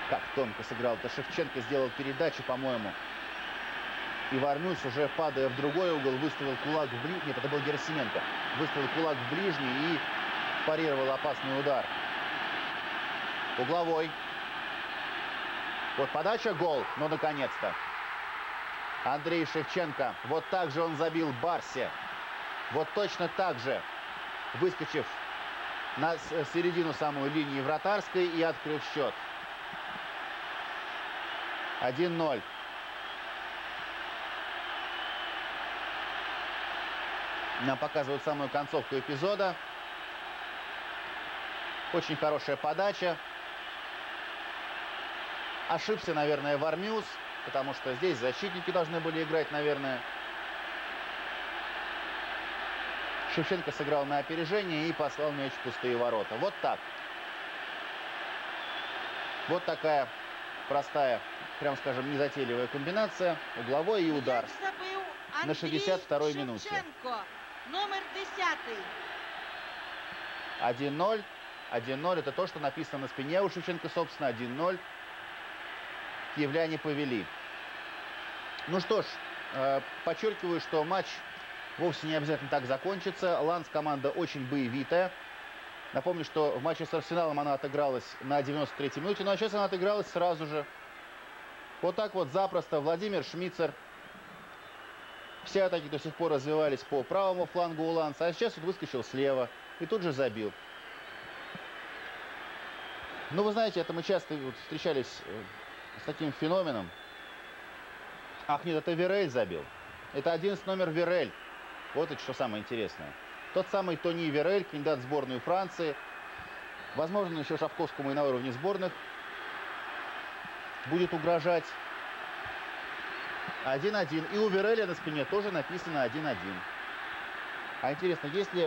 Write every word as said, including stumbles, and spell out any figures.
Как тонко сыграл. Это Шевченко сделал передачу, по-моему. И Вармюс, уже падая в другой угол, выставил кулак в ближний. Нет, это был Герасименко. Выставил кулак в ближний и парировал опасный удар. Угловой. Вот подача, гол. Ну, наконец-то. Андрей Шевченко. Вот так же он забил Барсе. Вот точно так же, выскочив на середину самой линии вратарской, и открыл счет. один ноль. Нам показывают самую концовку эпизода. Очень хорошая подача. Ошибся, наверное, Вармюс, потому что здесь защитники должны были играть, наверное. Шевченко сыграл на опережение и послал мяч в пустые ворота. Вот так. Вот такая простая, прям скажем, незатейливая комбинация. Угловой и удар на шестьдесят второй минуте. Номер десятый. один ноль. один ноль. Это то, что написано на спине у Шевченко, собственно. один ноль. Киевляне повели. Ну что ж, э, подчеркиваю, что матч вовсе не обязательно так закончится. Ланс команда очень боевитая. Напомню, что в матче с Арсеналом она отыгралась на девяносто третьей минуте, ну а сейчас она отыгралась сразу же. Вот так вот запросто Владимир Шмицер. Все атаки до сих пор развивались по правому флангу у Ланса, а сейчас вот выскочил слева и тут же забил. Ну, вы знаете, это мы часто вот встречались с таким феноменом. Ах, нет, это Вирель забил. Это одиннадцатый номер Вирель. Вот это что самое интересное. Тот самый Тони Вирель, кандидат в сборную Франции. Возможно, еще Шавковскому и на уровне сборных будет угрожать. один один. И у Виреля на спине тоже написано один один. А интересно, есть ли